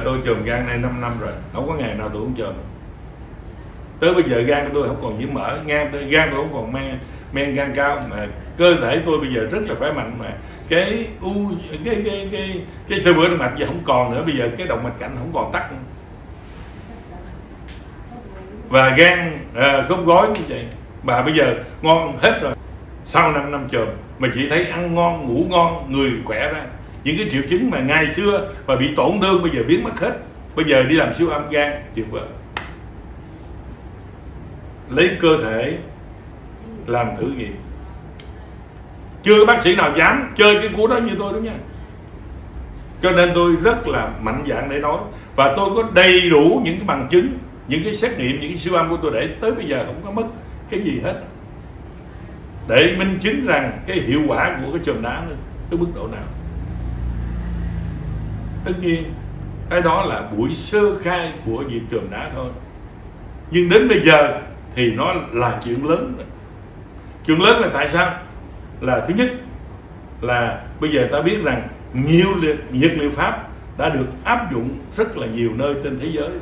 Tôi chườm gan này 5 năm rồi, không có ngày nào tôi không chườm. Tới bây giờ gan của tôi không còn nhiễm mỡ, gan tôi không còn men gan cao, mà cơ thể tôi bây giờ rất là khỏe mạnh, mà cái xơ vữa động mạch giờ không còn nữa, bây giờ cái động mạch cảnh không còn tắc nữa. Và gan không gói như vậy mà bây giờ ngon hết rồi. Sau 5 năm chườm mà chỉ thấy ăn ngon, ngủ ngon, người khỏe ra. Những cái triệu chứng mà ngày xưa mà bị tổn thương bây giờ biến mất hết. Bây giờ đi làm siêu âm gan tuyệt vời. Lấy cơ thể làm thử nghiệm. Chưa có bác sĩ nào dám chơi cái cú đó như tôi đâu nha. Cho nên tôi rất là mạnh dạn để nói. Và tôi có đầy đủ những cái bằng chứng, những cái xét nghiệm, những cái siêu âm của tôi để tới bây giờ không có mất cái gì hết, để minh chứng rằng cái hiệu quả của cái chườm đá tới mức độ nào. Tất nhiên cái đó là buổi sơ khai của việc chườm đá thôi, nhưng đến bây giờ thì nó là chuyện lớn rồi. Chuyện lớn là tại sao? Là thứ nhất là bây giờ ta biết rằng nhiều nhiệt liệu Pháp đã được áp dụng rất là nhiều nơi trên thế giới.